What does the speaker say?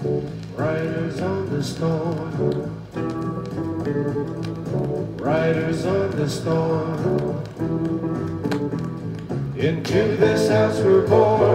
Riders on the storm, riders on the storm. Into this house we're born.